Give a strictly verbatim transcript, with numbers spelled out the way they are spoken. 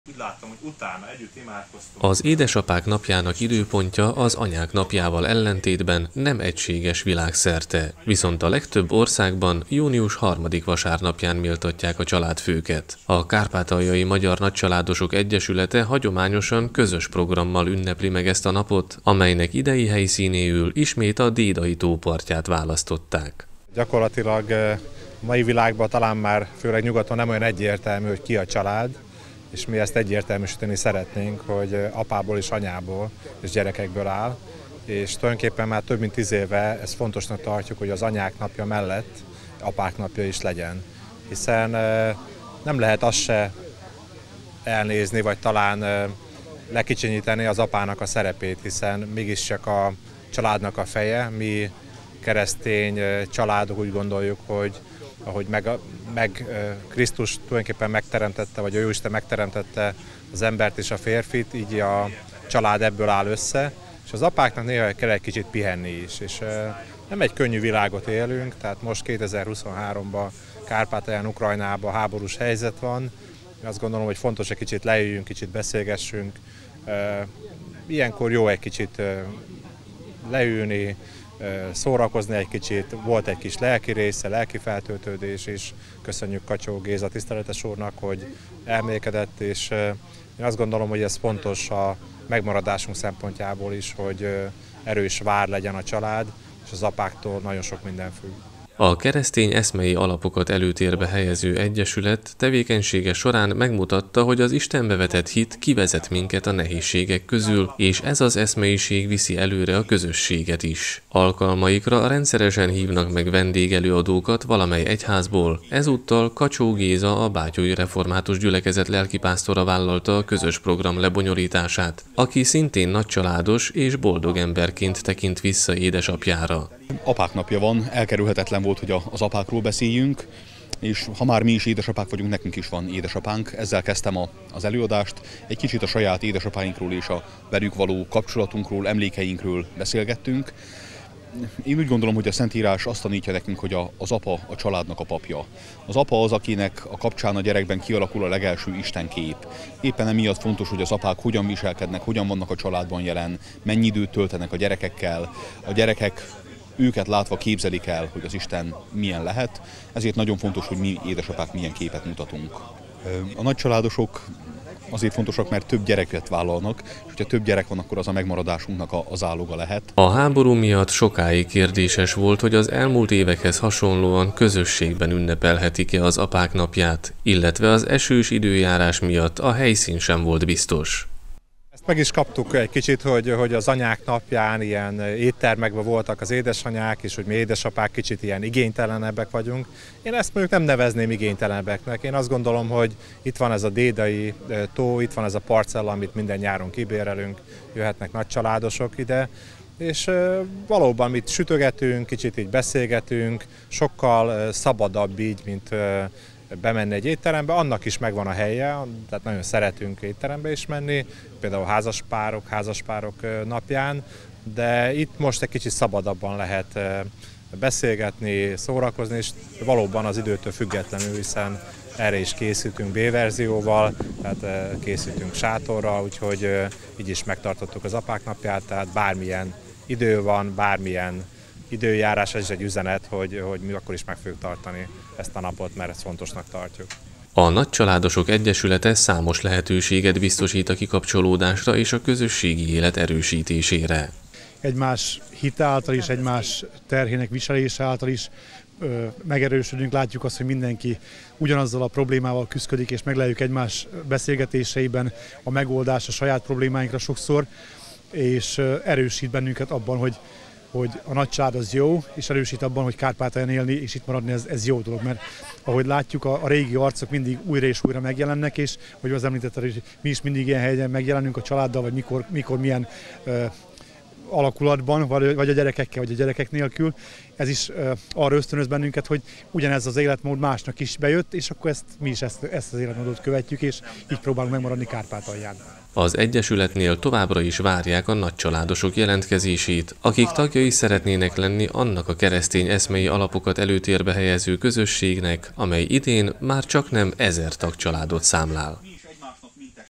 Úgy láttam, hogy utána együtt imádkoztunk. Az édesapák napjának időpontja az anyák napjával ellentétben nem egységes világszerte, viszont a legtöbb országban június harmadik vasárnapján méltatják a családfőket. A Kárpátaljai Magyar Nagycsaládosok Egyesülete hagyományosan közös programmal ünnepli meg ezt a napot, amelynek idei helyszínéül ismét a Dédai tó partját választották. Gyakorlatilag a mai világban talán már főleg nyugaton nem olyan egyértelmű, hogy ki a család, és mi ezt egyértelműsíteni szeretnénk, hogy apából és anyából és gyerekekből áll, és tulajdonképpen már több mint tíz éve ezt fontosnak tartjuk, hogy az anyák napja mellett apák napja is legyen, hiszen nem lehet azt se elnézni, vagy talán lekicsinyíteni az apának a szerepét, hiszen mégiscsak a családnak a feje, mi keresztény családok úgy gondoljuk, hogy ahogy meg, meg Krisztus tulajdonképpen megteremtette, vagy a Jóisten megteremtette az embert és a férfit, így a család ebből áll össze, és az apáknak néha kell egy kicsit pihenni is, és nem egy könnyű világot élünk, tehát most kétezer-huszonháromban Kárpátalján, Ukrajnában háborús helyzet van. Én azt gondolom, hogy fontos, egy kicsit leüljünk, kicsit beszélgessünk. Ilyenkor jó egy kicsit leülni, szórakozni egy kicsit, volt egy kis lelki része, lelki feltöltődés is. Köszönjük Kacsó Géza tiszteletes úrnak, hogy elmélkedett, és én azt gondolom, hogy ez fontos a megmaradásunk szempontjából is, hogy erős vár legyen a család, és az apáktól nagyon sok minden függ. A keresztény eszmei alapokat előtérbe helyező egyesület tevékenysége során megmutatta, hogy az Istenbe vetett hit kivezet minket a nehézségek közül, és ez az eszmeiség viszi előre a közösséget is. Alkalmaikra rendszeresen hívnak meg vendégelőadókat valamely egyházból, ezúttal Kacsó Géza, a Bátyói Református Gyülekezet lelkipásztora vállalta a közös program lebonyolítását, aki szintén nagycsaládos és boldog emberként tekint vissza édesapjára. Apák napja van, elkerülhetetlen volt, hogy az apákról beszéljünk, és ha már mi is édesapák vagyunk, nekünk is van édesapánk. Ezzel kezdtem a, az előadást, egy kicsit a saját édesapáinkról és a velük való kapcsolatunkról, emlékeinkről beszélgettünk. Én úgy gondolom, hogy a Szentírás azt tanítja nekünk, hogy a, az apa a családnak a papja. Az apa az, akinek a kapcsán a gyerekben kialakul a legelső istenkép. Éppen emiatt fontos, hogy az apák hogyan viselkednek, hogyan vannak a családban jelen, mennyi időt töltenek a gyerekekkel, a gyerekek őket látva képzelik el, hogy az Isten milyen lehet, ezért nagyon fontos, hogy mi édesapák milyen képet mutatunk. A nagycsaládosok azért fontosak, mert több gyereket vállalnak, és hogyha több gyerek van, akkor az a megmaradásunknak az áloga lehet. A háború miatt sokáig kérdéses volt, hogy az elmúlt évekhez hasonlóan közösségben ünnepelhetik-e az apák napját, illetve az esős időjárás miatt a helyszín sem volt biztos. Meg is kaptuk egy kicsit, hogy, hogy az anyák napján ilyen éttermekben voltak az édesanyák, és hogy mi édesapák kicsit ilyen igénytelenebbek vagyunk. Én ezt mondjuk nem nevezném igénytelenebbeknek. Én azt gondolom, hogy itt van ez a Dédai tó, itt van ez a parcella, amit minden nyáron kibérelünk, jöhetnek nagycsaládosok ide, és valóban itt sütögetünk, kicsit így beszélgetünk, sokkal szabadabb így, mint bemenni egy étterembe, annak is megvan a helye, tehát nagyon szeretünk étterembe is menni, például házaspárok, házaspárok napján, de itt most egy kicsit szabadabban lehet beszélgetni, szórakozni, és valóban az időtől függetlenül, hiszen erre is készültünk B-verzióval, tehát készültünk sátorral, úgyhogy így is megtartottuk az apák napját, tehát bármilyen idő van, bármilyen időjárás, ez is egy üzenet, hogy, hogy mi akkor is meg fogjuk tartani ezt a napot, mert ezt fontosnak tartjuk. A Nagycsaládosok Egyesülete számos lehetőséget biztosít a kikapcsolódásra és a közösségi élet erősítésére. Egymás hite által is, egymás terhének viselése által is ö, megerősödünk, látjuk azt, hogy mindenki ugyanazzal a problémával küszködik, és megleljük egymás beszélgetéseiben a megoldás a saját problémáinkra sokszor, és ö, erősít bennünket abban, hogy hogy a nagycsalád az jó, és erősít abban, hogy Kárpátalján élni és itt maradni, ez, ez jó dolog, mert ahogy látjuk, a, a régi arcok mindig újra és újra megjelennek, és hogy az említetted, hogy mi is mindig ilyen helyen megjelenünk a családdal, vagy mikor, mikor milyen ö, alakulatban, vagy, vagy a gyerekekkel, vagy a gyerekek nélkül. Ez is ö, arra ösztönöz bennünket, hogy ugyanez az életmód másnak is bejött, és akkor ezt, mi is ezt, ezt az életmódot követjük, és így próbálunk megmaradni Kárpátalján. Az Egyesületnél továbbra is várják a nagycsaládosok jelentkezését, akik tagjai szeretnének lenni annak a keresztény eszmei alapokat előtérbe helyező közösségnek, amely idén már csak nem ezer tagcsaládot számlál.